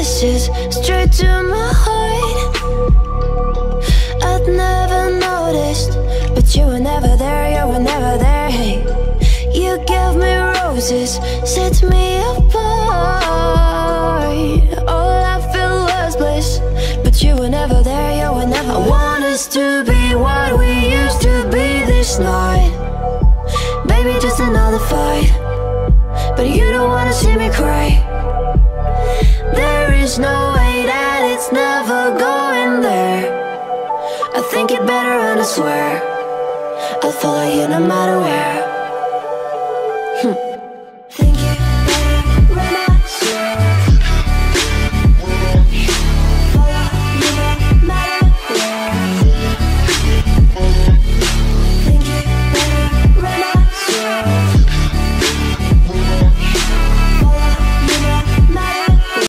kisses straight to my heart. I'd never noticed, but you were never there, you were never there. Hey, you gave me roses, set me apart. All I feel was bliss, but you were never there, you were never there. I want us to be what we used to be this night. Baby, just another fight, but you don't wanna see me cry. There is no way that it's never going there. I think it better and I swear I'll follow you no matter where.